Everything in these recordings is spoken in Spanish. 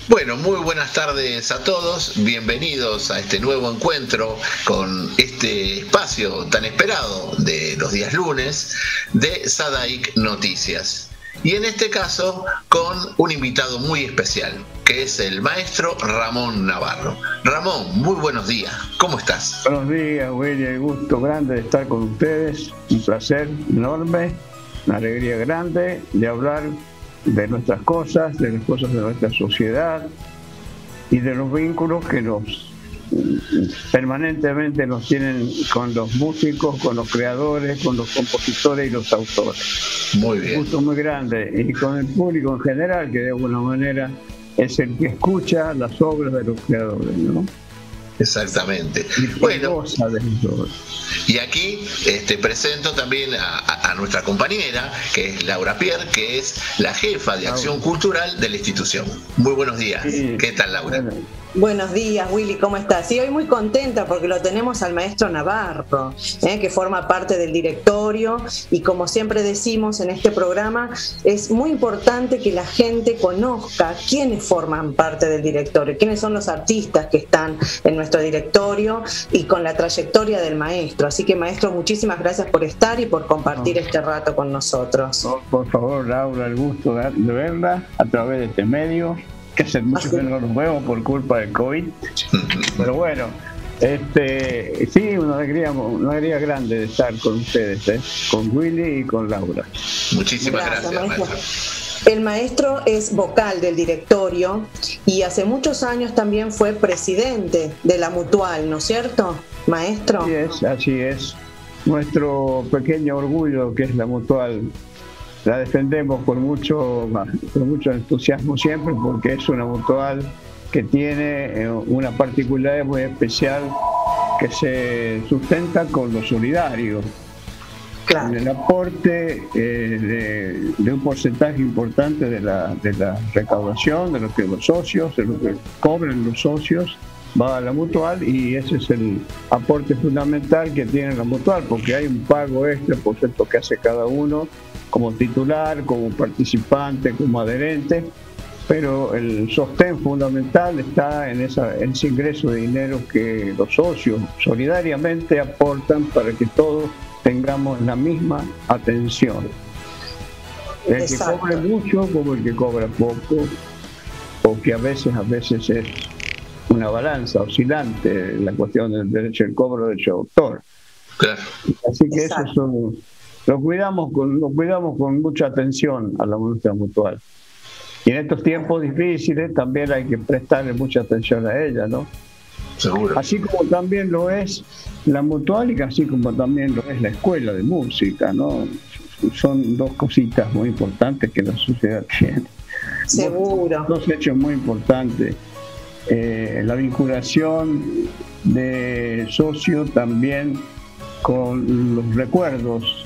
Bueno, muy buenas tardes a todos, bienvenidos a este nuevo encuentro con este espacio tan esperado de los días lunes de Sadaic Noticias. Y en este caso con un invitado muy especial, que es el maestro Ramón Navarro. Ramón, muy buenos días, ¿cómo estás? Buenos días, Willy, el gusto grande de estar con ustedes, un placer enorme, una alegría grande de hablar de nuestras cosas, de las cosas de nuestra sociedad y de los vínculos que permanentemente nos tienen con los músicos, con los creadores, con los compositores y los autores. Muy bien. Un gusto muy grande, y con el público en general, que de alguna manera es el que escucha las obras de los creadores, ¿no? Exactamente. Y bueno, de y aquí presento también a nuestra compañera, que es Laura Pierre, que es la jefa de Acción Cultural de la institución. Muy buenos días. Sí. ¿Qué tal, Laura? Bueno. Buenos días, Willy, ¿cómo estás? Sí, hoy muy contenta porque lo tenemos al maestro Navarro, que forma parte del directorio, y como siempre decimos en este programa, es muy importante que la gente conozca quiénes forman parte del directorio, quiénes son los artistas que están en nuestro directorio y con la trayectoria del maestro. Así que, maestro, muchísimas gracias por estar y por compartir este rato con nosotros. Por favor, Laura, el gusto de verla a través de este medio, que hace mucho que no los veo por culpa del COVID, pero bueno, sí, una alegría grande de estar con ustedes, con Willy y con Laura. Muchísimas gracias, maestro. El maestro es vocal del directorio y hace muchos años también fue presidente de la Mutual, ¿no es cierto, maestro? Así es. Nuestro pequeño orgullo, que es la Mutual, la defendemos con mucho entusiasmo siempre, porque es una mutual que tiene una particularidad muy especial, que se sustenta con lo solidario, claro, con el aporte de un porcentaje importante de la recaudación, de lo que los socios, de lo que cobran los socios, va a la mutual, y ese es el aporte fundamental que tiene la mutual, porque hay un pago extra por cierto que hace cada uno como titular, como participante, como adherente, pero el sostén fundamental está en ese ingreso de dinero que los socios solidariamente aportan para que todos tengamos la misma atención. El que cobre mucho como el que cobra poco, o que a veces es una balanza oscilante la cuestión del derecho al cobro del derecho de autor. Claro. Así que eso lo cuidamos con mucha atención a la industria mutual. Y en estos tiempos difíciles también hay que prestarle mucha atención a ella, ¿no? Seguro. Así como también lo es la mutual, y así como también lo es la escuela de música, ¿no? Son dos cositas muy importantes que la sociedad tiene. Seguro. Dos hechos muy importantes. La vinculación de socio también con los recuerdos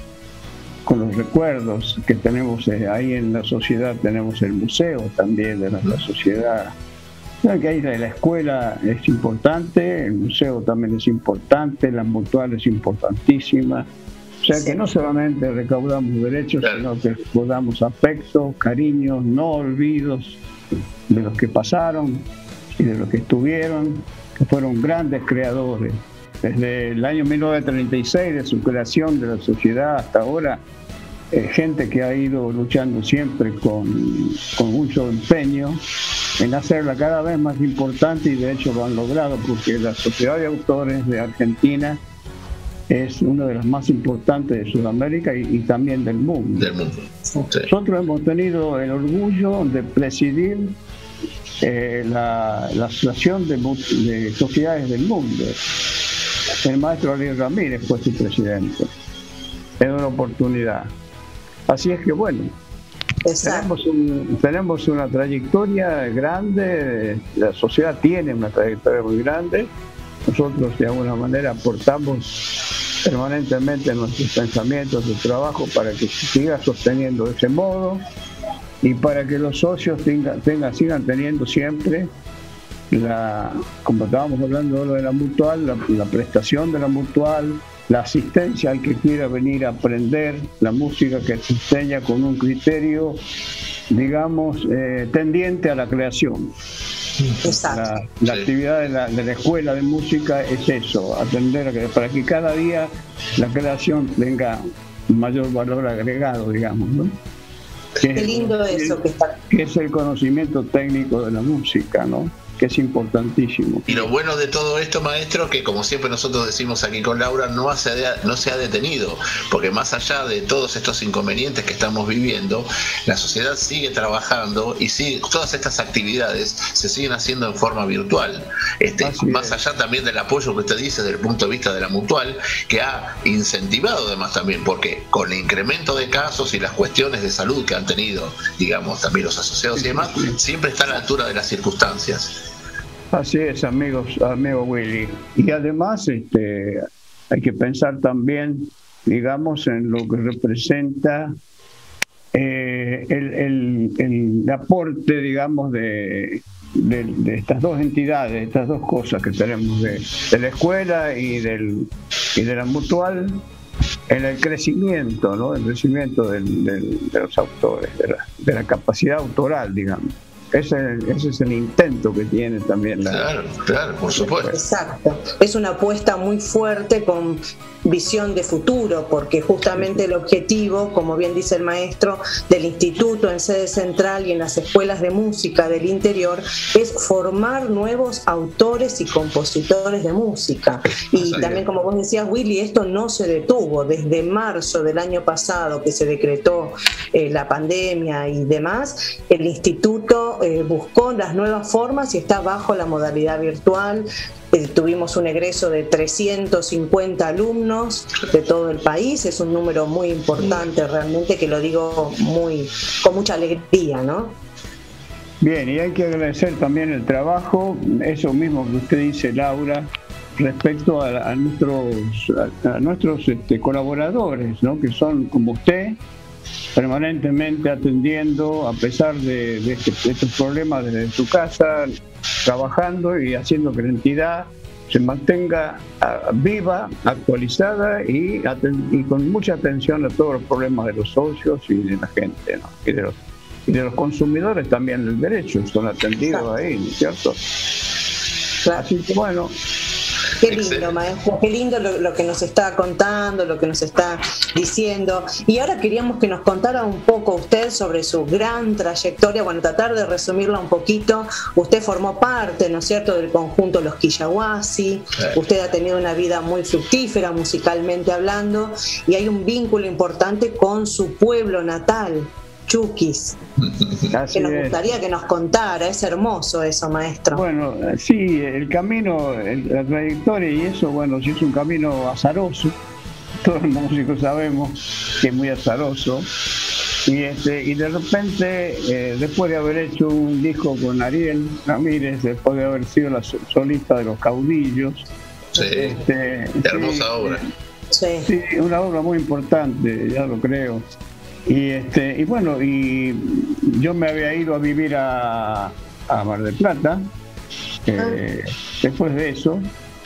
que tenemos ahí en la sociedad. Tenemos el museo también de nuestra sociedad. Que ahí la escuela es importante, el museo también es importante, la mutual es importantísima. O sea que no solamente recaudamos derechos, sino que recaudamos afecto, cariño, no olvidos de los que pasaron y de los que estuvieron, que fueron grandes creadores. Desde el año 1936, de su creación de la sociedad hasta ahora, gente que ha ido luchando siempre con mucho empeño en hacerla cada vez más importante, y de hecho lo han logrado, porque la Sociedad de Autores de Argentina es una de las más importantes de Sudamérica y también del mundo. Sí. Nosotros hemos tenido el orgullo de presidir la Asociación de Sociedades del Mundo. El maestro Ariel Ramírez fue su presidente en una oportunidad. Así es que bueno, tenemos una trayectoria grande, la sociedad tiene una trayectoria muy grande. Nosotros de alguna manera aportamos permanentemente nuestros pensamientos de trabajo para que se siga sosteniendo de ese modo, y para que los socios sigan teniendo siempre como estábamos hablando ahora de la mutual, la prestación de la mutual, la asistencia al que quiera venir a aprender la música, que se enseña con un criterio, digamos, tendiente a la creación. Exacto. La actividad de la escuela de música es eso, atender a que, para que cada día la creación tenga un mayor valor agregado, digamos, ¿no? Qué lindo eso que es el conocimiento técnico de la música, ¿no? Que es importantísimo. Y lo bueno de todo esto, maestro, que como siempre nosotros decimos aquí con Laura, no se ha detenido, porque más allá de todos estos inconvenientes que estamos viviendo, la sociedad sigue trabajando y todas estas actividades se siguen haciendo en forma virtual. Más allá también del apoyo que usted dice desde el punto de vista de la Mutual, que ha incentivado además también, porque con el incremento de casos y las cuestiones de salud que han tenido, digamos, también los asociados y demás, siempre está a la altura de las circunstancias. Así es, amigo Willy. Y además hay que pensar también, digamos, en lo que representa el aporte, digamos, de estas dos entidades, estas dos cosas que tenemos de la escuela y de la Mutual en el crecimiento, ¿no? El crecimiento de los autores, de la capacidad autoral, digamos. Ese es el intento que tiene también Claro, por supuesto. Exacto. Es una apuesta muy fuerte con visión de futuro, porque justamente el objetivo, como bien dice el maestro, del instituto en sede central y en las escuelas de música del interior es formar nuevos autores y compositores de música. Y también, como vos decías, Willy, esto no se detuvo. Desde marzo del año pasado, que se decretó la pandemia y demás, el instituto buscó las nuevas formas y está bajo la modalidad virtual. Tuvimos un egreso de 350 alumnos de todo el país, es un número muy importante realmente, que lo digo con mucha alegría, ¿no? Bien, y hay que agradecer también el trabajo, eso mismo que usted dice, Laura, respecto a nuestros colaboradores, ¿no? Que son como usted, permanentemente atendiendo a pesar de estos problemas desde su casa, trabajando y haciendo que la entidad se mantenga viva, actualizada y con mucha atención a todos los problemas de los socios y de la gente, ¿no? y de los consumidores también del derecho, son atendidos ahí, ¿no es cierto? Claro. Así que bueno. Qué lindo, maestro, qué lindo lo que nos está contando, lo que nos está diciendo. Y ahora queríamos que nos contara un poco usted sobre su gran trayectoria, bueno, tratar de resumirla un poquito. Usted formó parte, ¿no es cierto?, del conjunto Los Quillahuasi, usted ha tenido una vida muy fructífera musicalmente hablando, y hay un vínculo importante con su pueblo natal, Chuquis, que nos gustaría que nos contara. Es hermoso eso, maestro. Bueno, sí, el camino, la trayectoria y eso, bueno, sí es un camino azaroso, todos los músicos sabemos que es muy azaroso, y de repente, después de haber hecho un disco con Ariel Ramírez, después de haber sido la solista de Los Caudillos, hermosa obra. Sí, una obra muy importante, ya lo creo. Y bueno, y yo me había ido a vivir a Mar del Plata después de eso,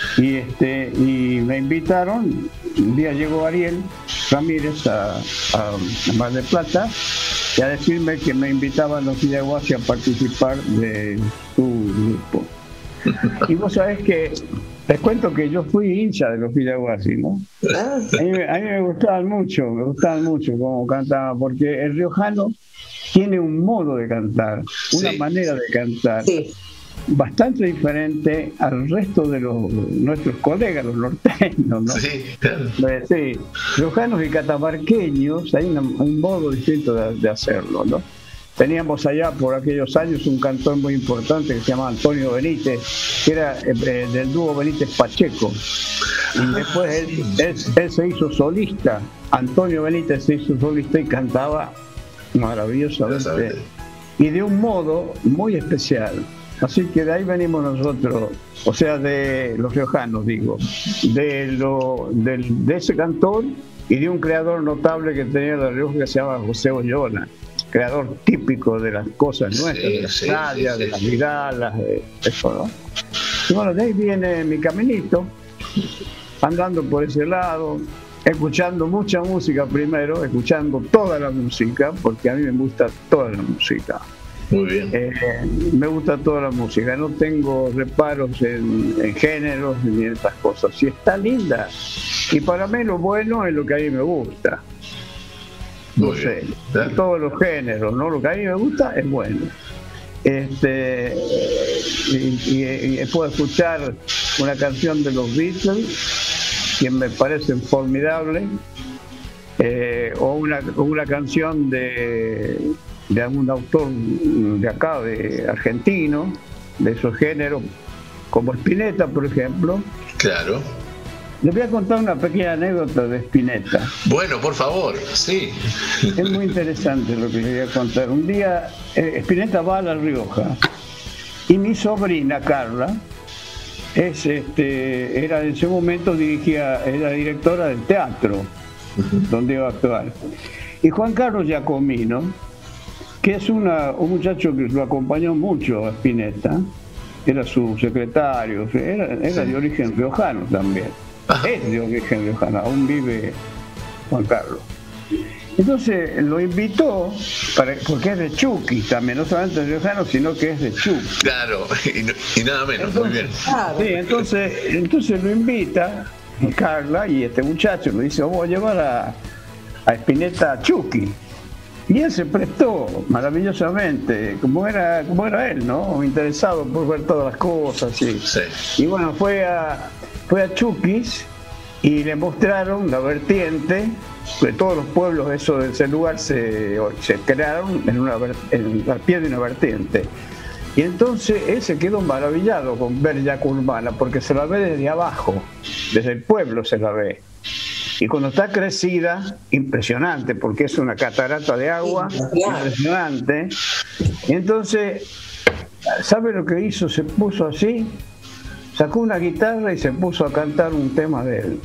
y me invitaron. Un día llegó Ariel Ramírez a Mar del Plata y a decirme que me invitaban Los Quillahuasi a participar de su grupo. Y vos sabés que les cuento que yo fui hincha de Los Quillahuasi, ¿no? A mí me gustaban mucho cómo cantaban, porque el riojano tiene un modo de cantar, una manera de cantar bastante diferente al resto de nuestros colegas, los norteños, ¿no? Sí, claro. Sí, riojanos y catamarqueños, hay un modo distinto de hacerlo, ¿no? Teníamos allá por aquellos años un cantor muy importante que se llamaba Antonio Benítez, que era del dúo Benítez Pacheco. Y después él se hizo solista. Antonio Benítez se hizo solista y cantaba maravillosamente. Y de un modo muy especial. Así que de ahí venimos nosotros, o sea, de los riojanos, digo, de ese cantor y de un creador notable que tenía La Rioja que se llama José Oyola, creador típico de las cosas nuestras, de las playas, de las vidalas, de eso, ¿no? Y bueno, de ahí viene mi caminito, andando por ese lado, escuchando mucha música primero, escuchando toda la música, porque a mí me gusta toda la música. Muy bien. Me gusta toda la música, no tengo reparos en géneros ni en estas cosas. Si está linda, y para mí lo bueno es lo que a mí me gusta. No sé, de todos los géneros, ¿no? Lo que a mí me gusta es bueno. Y puedo escuchar una canción de los Beatles que me parecen formidables, o una canción de algún autor de acá, de argentino, de esos géneros, como Spinetta, por ejemplo. Claro. Les voy a contar una pequeña anécdota de Spinetta. Bueno, por favor, sí. Es muy interesante lo que les voy a contar. Un día Spinetta va a La Rioja y mi sobrina Carla era en ese momento era directora del teatro donde iba a actuar. Y Juan Carlos Giacomino, que es un muchacho que lo acompañó mucho a Spinetta, era su secretario, era de origen riojano también. Es de origen riojano, aún vive Juan Carlos. Entonces lo invitó, porque es de Chucky también, no solamente es riojano, sino que es de Chucky. Claro, y nada menos, muy bien. Sí, entonces lo invita Carla, y este muchacho le dice: vamos a llevar a Spinetta a Chucky. Y él se prestó maravillosamente, como era él, ¿no? Interesado por ver todas las cosas. Sí. Y bueno, fue a Chuquis y le mostraron la vertiente, que todos los pueblos de ese lugar se crearon al pie de una vertiente. Y entonces él se quedó maravillado con ver Yaca Urbana, porque se la ve desde abajo, desde el pueblo se la ve. Y cuando está crecida, impresionante, porque es una catarata de agua, impresionante. Y entonces, ¿sabe lo que hizo? Se puso así, sacó una guitarra y se puso a cantar un tema de él.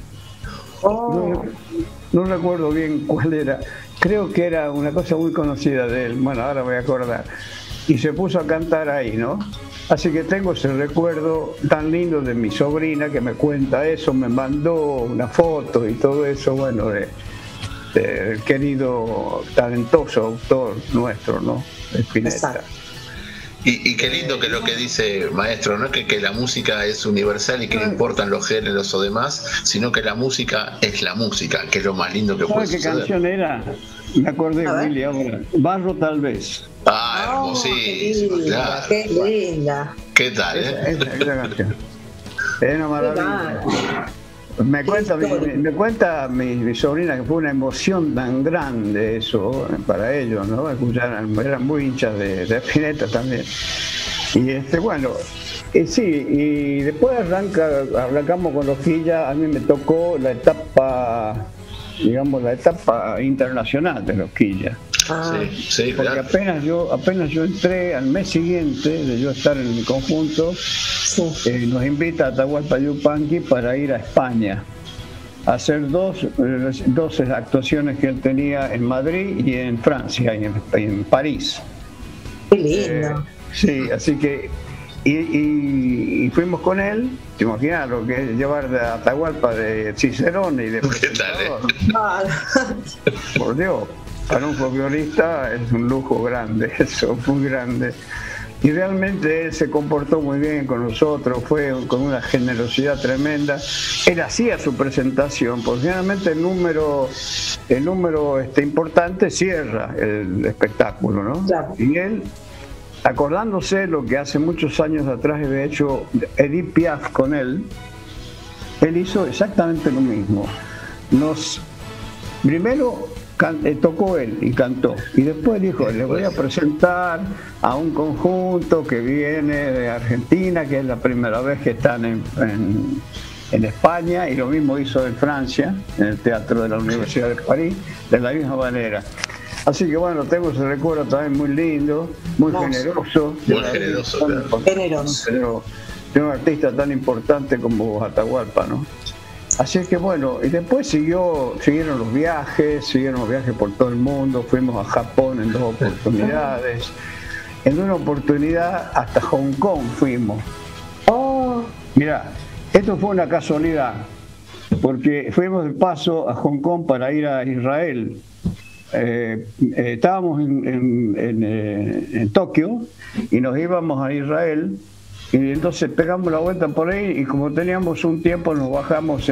No recuerdo bien cuál era, creo que era una cosa muy conocida de él, bueno, ahora voy a acordar. Y se puso a cantar ahí, ¿no? Así que tengo ese recuerdo tan lindo de mi sobrina que me cuenta eso, me mandó una foto y todo eso, bueno, del querido, talentoso autor nuestro, ¿no? Spinetta. Y qué lindo que lo que dice maestro, no es que la música es universal y que no importan los géneros o demás, sino que la música es la música, que es lo más lindo que puede suceder. ¿Sabes qué canción era? Me acordé, Willy, ahora. Barro tal vez. Hermosísimo, claro. Qué linda. ¿Qué tal, Esa canción. Es una maravilla. Me cuenta mi sobrina que fue una emoción tan grande eso para ellos, ¿no? Eran muy hinchas de Spinetta también. Y bueno, sí, y después arrancamos con Rosquilla. A mí me tocó la etapa, digamos, la etapa internacional de Rosquilla. Sí, porque claro. apenas yo entré, al mes siguiente de yo estar en el conjunto, nos invita a Atahualpa Yupanqui para ir a España a hacer dos actuaciones que él tenía en Madrid y en Francia, y en París. Qué lindo. Sí, así que y fuimos con él. Te imaginas lo que es llevar de Atahualpa de Cicerone y de por Dios, para un folclorista es un lujo grande, eso, muy grande. Y realmente él se comportó muy bien con nosotros, fue con una generosidad tremenda. Él hacía su presentación, porque generalmente el número importante cierra el espectáculo, ¿no? Claro. Y él, acordándose lo que hace muchos años atrás había hecho Edith Piaf con él hizo exactamente lo mismo. Primero tocó él y cantó, y después dijo: les voy a presentar a un conjunto que viene de Argentina, que es la primera vez que están en España, y lo mismo hizo en Francia, en el Teatro de la Universidad de París, de la misma manera. Así que bueno, tengo ese recuerdo también muy lindo, muy generoso. Muy generoso, claro. De un artista tan importante como Atahualpa, ¿no? Así es que bueno, y después siguieron los viajes por todo el mundo. Fuimos a Japón en 2 oportunidades. En una oportunidad hasta Hong Kong fuimos. Mirá, esto fue una casualidad, porque fuimos de paso a Hong Kong para ir a Israel. estábamos en Tokio y nos íbamos a Israel, y entonces pegamos la vuelta por ahí, y como teníamos un tiempo nos bajamos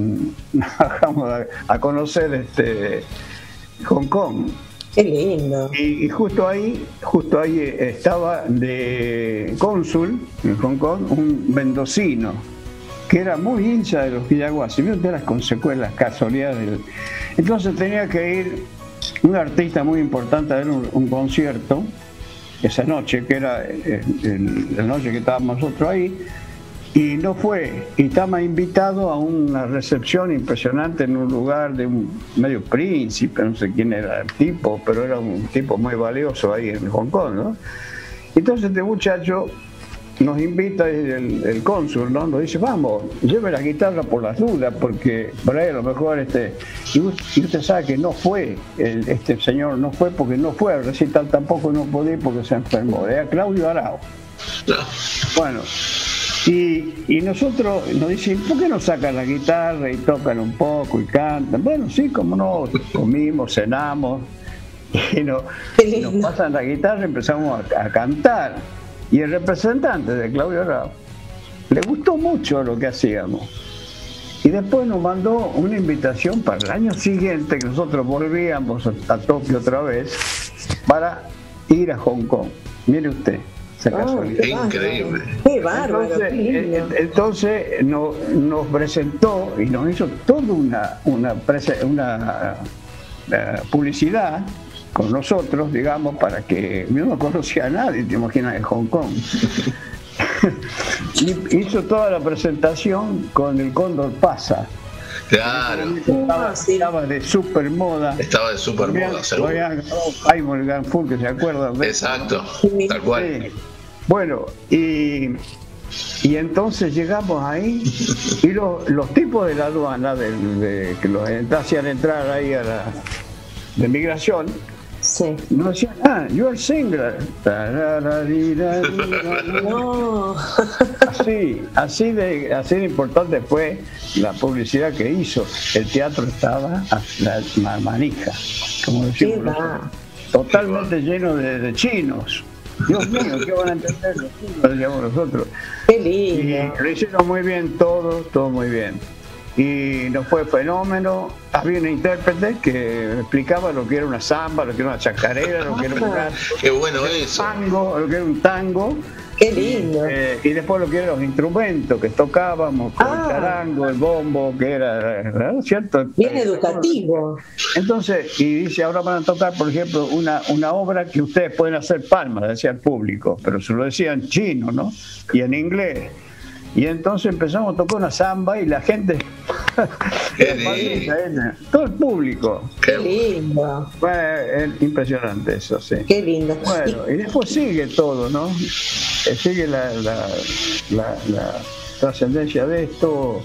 a conocer Hong Kong. Qué lindo. Y justo ahí estaba de cónsul en Hong Kong un mendocino que era muy hincha de los Quillaguas, y vio de las consecuencias, las casualidades. Entonces tenía que ir un artista muy importante a ver un concierto esa noche, que era la noche que estábamos nosotros ahí, y no fue, y estaba invitado a una recepción impresionante en un lugar de un medio príncipe, no sé quién era el tipo, pero era un tipo muy valioso ahí en Hong Kong, ¿no? Entonces este muchacho nos invita, el cónsul, ¿no? Nos dice, vamos, lleve la guitarra por las dudas, porque por ahí a lo mejor y usted sabe que no fue, este señor no fue porque no fue al recital, tampoco no podía porque se enfermó, era Claudio Arao. Bueno, y nosotros nos dicen, ¿por qué no sacan la guitarra y tocan un poco y cantan? Bueno, sí, como no, comimos, cenamos, y nos pasan la guitarra y empezamos a cantar. Y el representante de Claudio Arao le gustó mucho lo que hacíamos. Y después nos mandó una invitación para el año siguiente, que nosotros volvíamos a Tokio otra vez, para ir a Hong Kong. Mire usted, esa casualidad. Increíble. Qué bárbaro. Entonces nos presentó y nos hizo toda una publicidad con nosotros, digamos, para que yo no conocía a nadie, te imaginas, en Hong Kong. Y hizo toda la presentación con el Cóndor Pasa. Claro. Estaba de super moda. Estaba de super moda, seguro. Hay Morgan Full, que se acuerdan de exacto, eso, ¿no? Tal cual. Sí. Bueno, y entonces llegamos ahí, y los tipos de la aduana, que los hacían entrar ahí de migración, sí, nos decían, you're single. No. Así de importante fue la publicidad que hizo. El teatro estaba a la manija, como decimos nosotros, totalmente lleno de chinos. Dios mío, ¿qué van a entender los chinos? Decíamos nosotros. Qué lindo. Y lo hicieron muy bien todo muy bien. Y nos fue fenómeno. Había un intérprete que explicaba lo que era una samba, lo que era una chacarera, lo que era un gato, qué bueno eso. Tango, lo que era un tango. Qué lindo. Y después lo que eran los instrumentos que tocábamos, como el charango, el bombo, que era, ¿cierto? Bien educativo. Entonces, y dice, ahora van a tocar, por ejemplo, una obra que ustedes pueden hacer palmas, decía el público, pero se lo decía en chino, ¿no? Y en inglés. Y entonces empezamos a tocar una samba y la gente, todo el público. Qué lindo. Fue impresionante eso, sí. Qué lindo. Bueno, y después sigue todo, ¿no? Sigue la trascendencia de esto.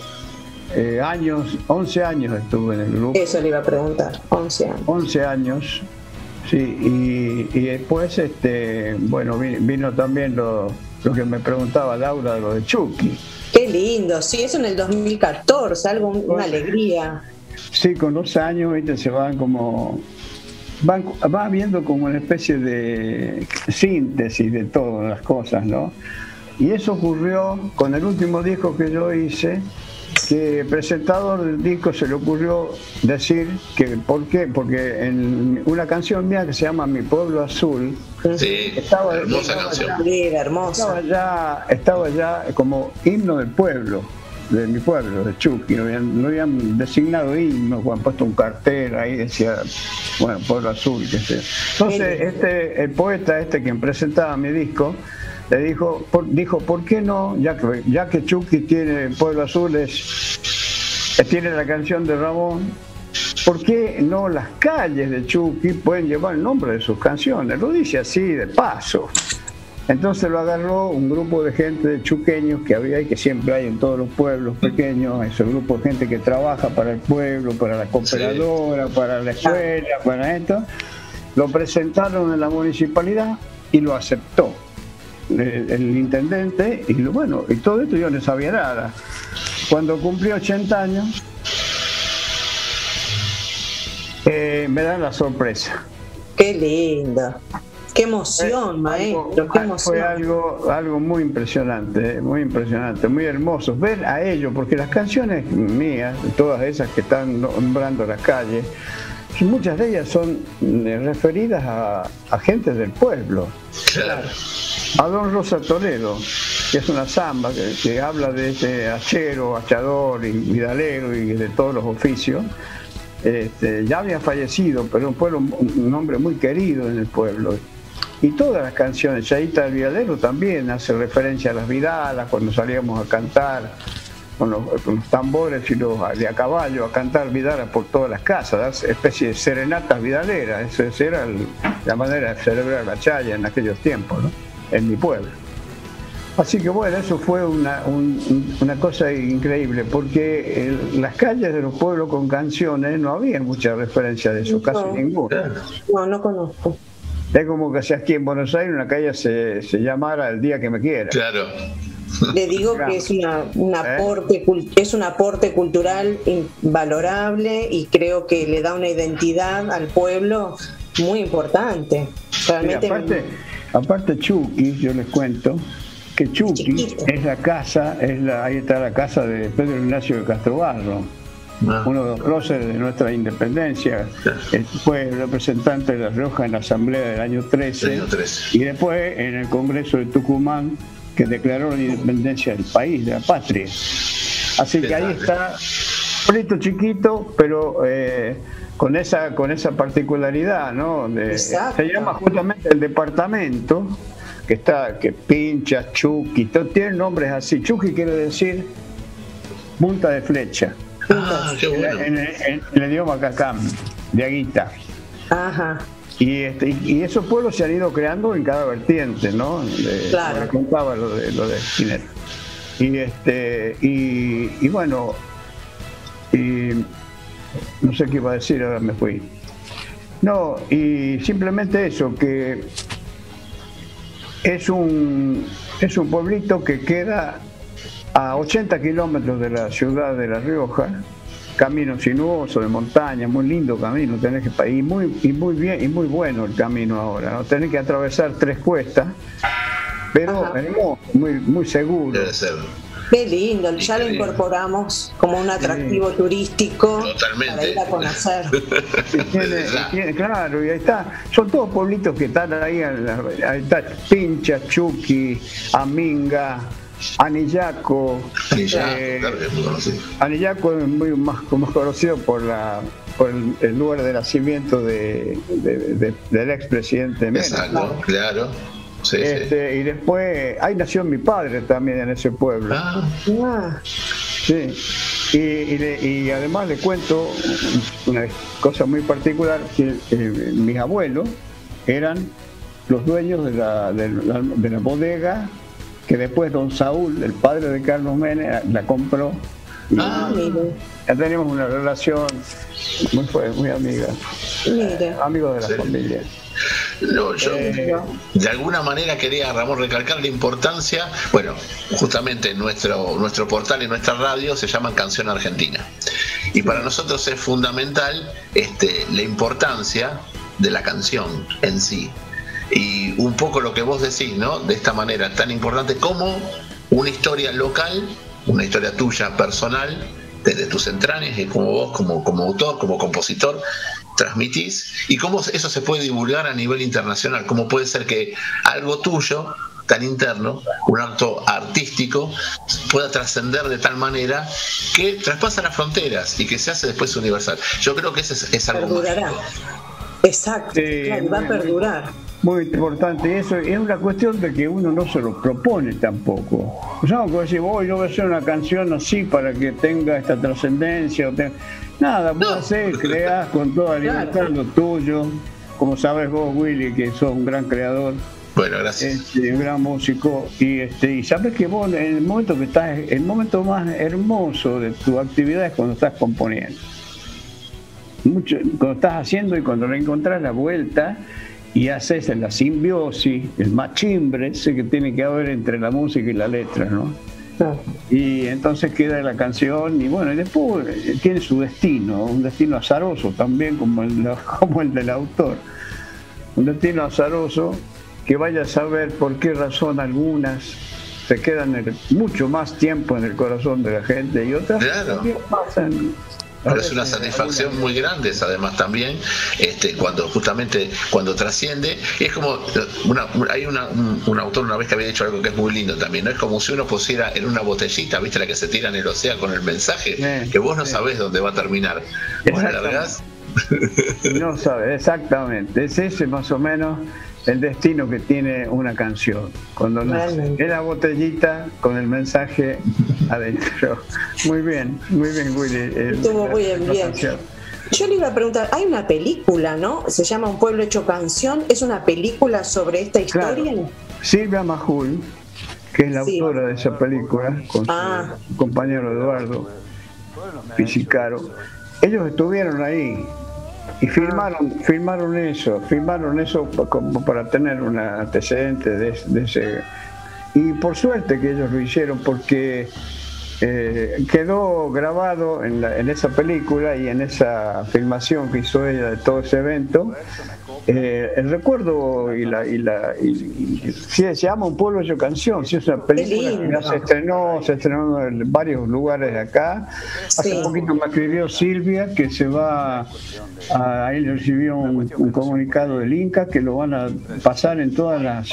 11 años estuve en el grupo. Eso le iba a preguntar, 11 años. 11 años, sí, y después, bueno, vino también lo que me preguntaba Laura de lo de Chucky. Qué lindo, sí, eso en el 2014, algo, una alegría. Sí, con los años, ¿viste? Se van como... Va habiendo como una especie de síntesis de todas las cosas, ¿no? Y eso ocurrió con el último disco que yo hice, que el presentador del disco se le ocurrió decir que, ¿por qué? Porque en una canción mía que se llama Mi Pueblo Azul, sí, hermosa canción. Estaba ya como himno del pueblo, de mi pueblo, de Chucky. No habían designado himno, han puesto un cartel ahí, decía, bueno, Pueblo Azul, que sea. Entonces, el poeta quien presentaba mi disco, le dijo, ¿por qué no? Ya que Chucky tiene Pueblo Azul, tiene la canción de Ramón, ¿por qué no las calles de Chucky pueden llevar el nombre de sus canciones? Lo dice así de paso. Entonces lo agarró un grupo de gente de chuqueños que había y que siempre hay en todos los pueblos pequeños, ese grupo de gente que trabaja para el pueblo, para la cooperadora, para la escuela, para esto. Lo presentaron en la municipalidad y lo aceptó el intendente, y bueno, y todo esto yo no sabía nada. Cuando cumplió 80 años, Me dan la sorpresa. Qué lindo. Qué emoción, maestro, qué emoción. Fue algo muy impresionante, muy hermoso. Ver a ellos, porque las canciones mías, todas esas que están nombrando las calles, muchas de ellas son referidas a gente del pueblo. Claro. A Don Rosa Toledo, que es una samba que habla de ese hachero, hachador y vidalero y de todos los oficios. Ya había fallecido, pero un hombre muy querido en el pueblo. Y todas las canciones, Chaita del Vidalero también hace referencia a las vidalas, cuando salíamos a cantar con los tambores y los de a caballo, a cantar vidalas por todas las casas, especie de serenatas vidaleras. Esa era la manera de celebrar la chaya en aquellos tiempos, ¿no? En mi pueblo. Así que bueno, eso fue una cosa increíble, porque las calles de los pueblos con canciones no había mucha referencia de eso, casi ninguna. No conozco. Es como que si aquí en Buenos Aires una calle se llamara El Día que me quiera. Claro. Le digo que es un aporte cultural invalorable y creo que le da una identidad al pueblo muy importante. Realmente. Aparte Chucky, yo les cuento que Chucky es la casa, ahí está la casa de Pedro Ignacio de Castrobarro, uno de los próceres de nuestra independencia. Fue representante de La Rioja en la Asamblea del año 13 y después en el Congreso de Tucumán, que declaró la independencia del país, de la patria. Así que ahí está, pueblito chiquito, pero con esa particularidad, ¿no? Se llama justamente el departamento, que Pincha, Chucky, tienen nombres así. Chucky quiere decir punta de flecha. Qué bueno. En el idioma cacam, de Aguita. Ajá. Y esos pueblos se han ido creando en cada vertiente, ¿no? Claro. Le contaba lo de Spinetta. Y bueno, no sé qué iba a decir, ahora me fui. No, y simplemente eso, que es un pueblito que queda a 80 kilómetros de la ciudad de La Rioja, camino sinuoso, de montaña, muy lindo camino, tenés que ir muy bien y muy bueno el camino ahora, ¿no? Tenés que atravesar 3 cuestas, pero hermoso, muy seguro. Debe ser. Qué lindo, ya lo incorporamos como un atractivo turístico. Totalmente. Para ir a conocer. Claro, y ahí está, son todos pueblitos que están ahí está Pincha, Chucky, Aminga, Anillaco. Anillaco es muy más conocido por el lugar de nacimiento del expresidente Menem. Exacto, claro. Sí, y después ahí nació mi padre también en ese pueblo. Sí. Y además le cuento una cosa muy particular, que mis abuelos eran los dueños de la bodega que después don Saúl, el padre de Carlos Menem, la compró. Ya tenemos una relación muy amiga. Amigos de la familia. No, yo de alguna manera quería, Ramón, recalcar la importancia. Bueno, justamente nuestro portal y nuestra radio se llaman Canción Argentina, y para nosotros es fundamental la importancia de la canción en sí, y un poco lo que vos decís, ¿no? De esta manera tan importante como una historia local, una historia tuya personal, desde tus entrañas, y como vos como autor, como compositor transmitís, y cómo eso se puede divulgar a nivel internacional, cómo puede ser que algo tuyo tan interno, un acto artístico, pueda trascender de tal manera que traspasa las fronteras y que se hace después universal. Yo creo que es algo perdurará. mágico. Exacto, claro, va a perdurar. Muy importante, y eso es una cuestión de que uno no se lo propone tampoco. O sea, como decir, yo voy a hacer una canción así para que tenga esta trascendencia. Nada, vos creás con toda libertad lo tuyo, como sabes vos, Willy, que sos un gran creador. Bueno, gracias. Un gran músico, y sabes que vos, en el momento que estás, el momento más hermoso de tu actividad es cuando estás componiendo. Cuando estás haciendo y cuando le encontrás la vuelta y haces la simbiosis, el machimbre ese que tiene que haber entre la música y la letra, ¿no? Y entonces queda la canción y bueno, y después tiene su destino, un destino azaroso también como el del autor. Un destino azaroso que vaya a saber por qué razón algunas se quedan mucho más tiempo en el corazón de la gente y otras también pasan. Pero es una satisfacción muy grande, además también, cuando trasciende. Y es como, hay un autor una vez que había dicho algo que es muy lindo también, ¿no? Es como si uno pusiera en una botellita, ¿viste? La que se tira en el océano con el mensaje, que vos no sabés dónde va a terminar. Vos la largás. No sabes, exactamente. Es ese más o menos el destino que tiene una canción. Cuando nace en la botellita con el mensaje adentro. Muy bien, Willy. Estuvo muy bien. Yo le iba a preguntar, hay una película, ¿no? Se llama Un pueblo hecho canción. ¿Es una película sobre esta historia? Claro. Silvia Majul, que es la autora de esa película, con su compañero Eduardo Pisicaro. Ellos estuvieron ahí y filmaron eso como para tener un antecedente de ese. Y por suerte que ellos lo hicieron, porque quedó grabado en esa película y en esa filmación que hizo ella de todo ese evento, el recuerdo sí, se llama Un pueblo hecho canción. Sí, es una película que ya se estrenó en varios lugares de acá. Hace poquito me escribió Silvia que se va ahí recibió un comunicado del Inca que lo van a pasar en todas las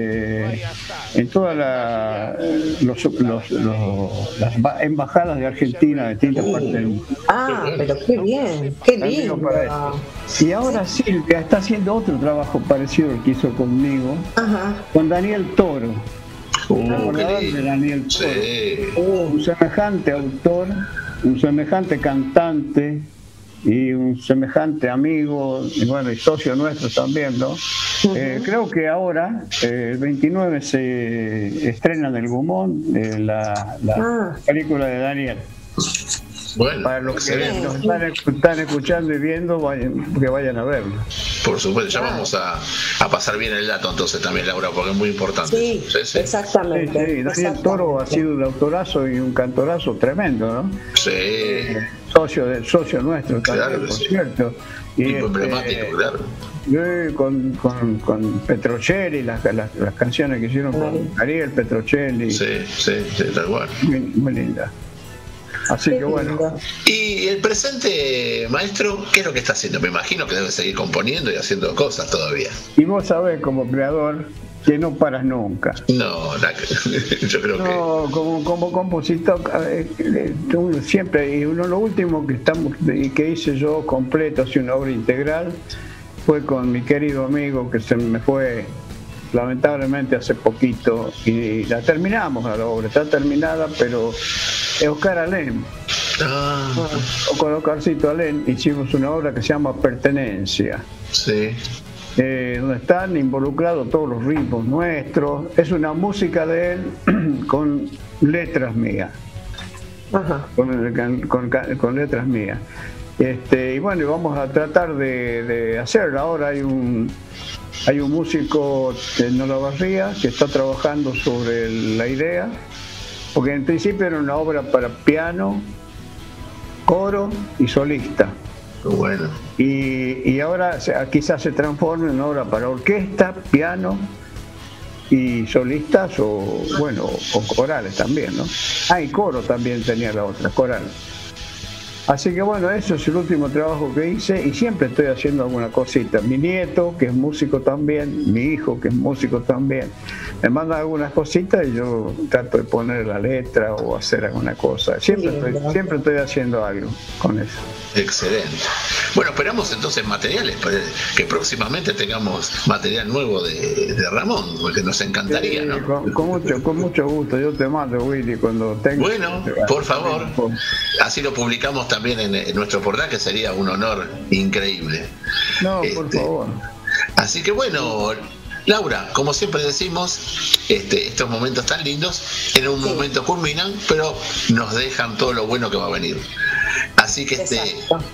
las embajadas de Argentina de distintas partes del mundo. Pero qué bien, qué lindo. Y ahora Silvia está haciendo otro trabajo parecido al que hizo conmigo, con Daniel Toro. De Daniel Toro. Un semejante autor, un semejante cantante y un semejante amigo y bueno, y socio nuestro también, ¿no? Creo que ahora el 29 se estrena en el Gomón la película de Daniel. Bueno, para los que nos están escuchando y viendo, que vayan a verlo. Por supuesto, ya vamos a pasar bien el dato entonces también, Laura, porque es muy importante. Sí, exactamente. Daniel Toro ha sido un autorazo y un cantorazo tremendo, ¿no? Sí. Socio nuestro, claro, por cierto. Y emblemático, claro. Con Petrocelli, las canciones que hicieron con Ariel Petrocelli. Sí, tal cual. Muy linda. Así que bueno. ¿Y el presente, maestro, qué es lo que está haciendo? Me imagino que debe seguir componiendo y haciendo cosas todavía. Y vos sabés, como creador, que no paras nunca. No, yo creo que... No, como compositor, siempre, y lo último que hice yo completo, así una obra integral, fue con mi querido amigo que se me fue lamentablemente hace poquito, y la terminamos la obra, está terminada, pero Oscar Alén, o con Oscarcito Alén hicimos una obra que se llama Pertenencia, donde están involucrados todos los ritmos nuestros. Es una música de él con letras mías, con letras mías. Y bueno, vamos a tratar de hacerlo. Ahora hay un músico de Olavarría que está trabajando sobre la idea, porque en principio era una obra para piano, coro y solista. Bueno. Y ahora quizás se transforme en una obra para orquesta, piano y solistas o corales también, ¿no? Y coro también tenía la otra, coral. Así que bueno, eso es el último trabajo que hice y siempre estoy haciendo alguna cosita. Mi nieto, que es músico también, mi hijo, que es músico también, me mandan algunas cositas y yo trato de poner la letra o hacer alguna cosa. Siempre estoy haciendo algo con eso. Excelente. Bueno, esperamos entonces materiales, que próximamente tengamos material nuevo de Ramón, porque nos encantaría, ¿no? Con mucho gusto, yo te mando, Willy, cuando tenga. Bueno, por favor, así lo publicamos también en nuestro portal, que sería un honor increíble. No, por favor. Así que bueno, Laura, como siempre decimos, estos momentos tan lindos en un momento culminan, pero nos dejan todo lo bueno que va a venir. Así que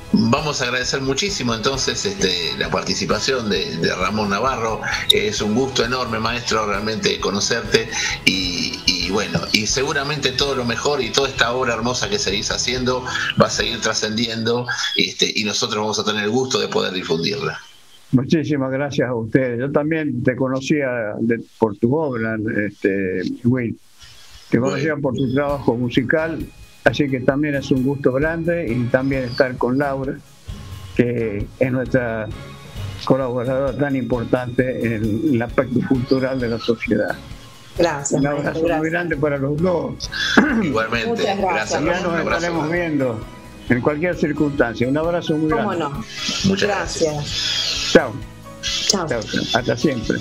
Vamos a agradecer muchísimo entonces la participación de Ramón Navarro. Es un gusto enorme, maestro, realmente conocerte y bueno, y seguramente todo lo mejor y toda esta obra hermosa que seguís haciendo va a seguir trascendiendo y nosotros vamos a tener el gusto de poder difundirla. Muchísimas gracias a ustedes. Yo también te conocía por tu obra, Will. Te conocía por tu trabajo musical. Así que también es un gusto grande y también estar con Laura, que es nuestra colaboradora tan importante en el aspecto cultural de la sociedad. Gracias. Un abrazo muy grande para los dos. Igualmente. Muchas gracias. Ya nos estaremos viendo en cualquier circunstancia. Un abrazo muy grande. ¿Cómo no? Muchas gracias. Chao. Chao. Chao. Hasta siempre.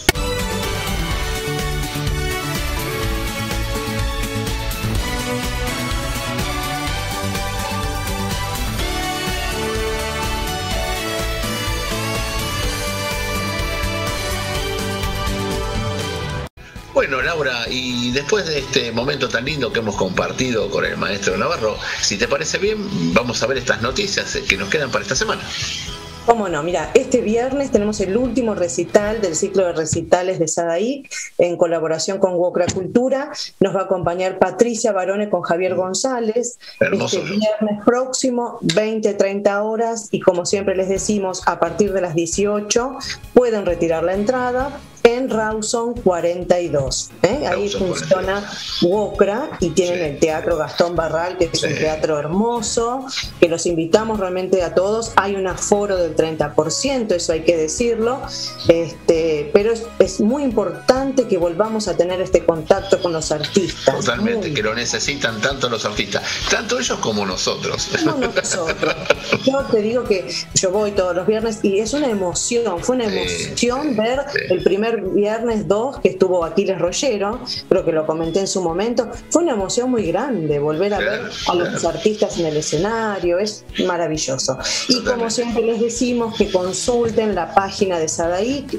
Bueno, Laura, y después de este momento tan lindo que hemos compartido con el maestro Navarro, si te parece bien, vamos a ver estas noticias que nos quedan para esta semana. ¿Cómo no? Mira, este viernes tenemos el último recital del ciclo de recitales de Sadaic en colaboración con Wokra Cultura. Nos va a acompañar Patricia Barone con Javier González. Hermoso. Este viernes próximo, 20-30 horas, y como siempre les decimos, a partir de las 18 pueden retirar la entrada en Rawson 42. Ahí funciona Wokra y tienen el Teatro Gastón Barral, que es un teatro hermoso, que los invitamos realmente a todos. Hay un aforo del 30%, eso hay que decirlo, pero es muy importante que volvamos a tener este contacto con los artistas. Totalmente, que lo necesitan tanto los artistas, tanto ellos como nosotros. Como nosotros. Yo te digo que yo voy todos los viernes y es una emoción, fue una emoción ver el primer viernes 2 que estuvo Aquiles Rollero, creo que lo comenté en su momento. Fue una emoción muy grande volver a ver a los artistas en el escenario, es maravilloso. Y como siempre les decimos que consulten la página de Sadaic,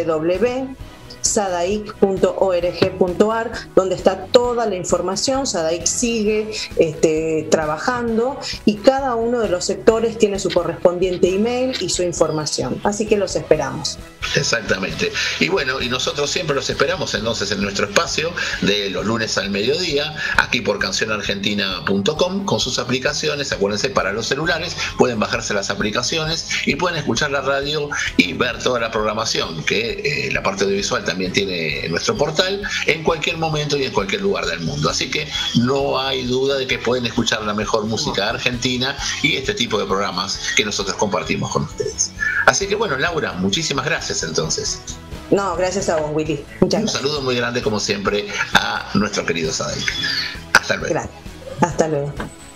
www.sadaic.org.ar, donde está toda la información. Sadaic sigue trabajando y cada uno de los sectores tiene su correspondiente email y su información, así que los esperamos. Exactamente. Y bueno, y nosotros siempre los esperamos entonces en nuestro espacio de los lunes al mediodía, aquí por cancionargentina.com, con sus aplicaciones. Acuérdense, para los celulares pueden bajarse las aplicaciones y pueden escuchar la radio y ver toda la programación que la parte audiovisual también tiene en nuestro portal, en cualquier momento y en cualquier lugar del mundo. Así que no hay duda de que pueden escuchar la mejor música argentina y este tipo de programas que nosotros compartimos con ustedes. Así que bueno, Laura, muchísimas gracias entonces. No, gracias a vos, Willy. Muchas gracias. Un saludo muy grande como siempre a nuestro querido Sadaic. Hasta luego. Gracias. Hasta luego.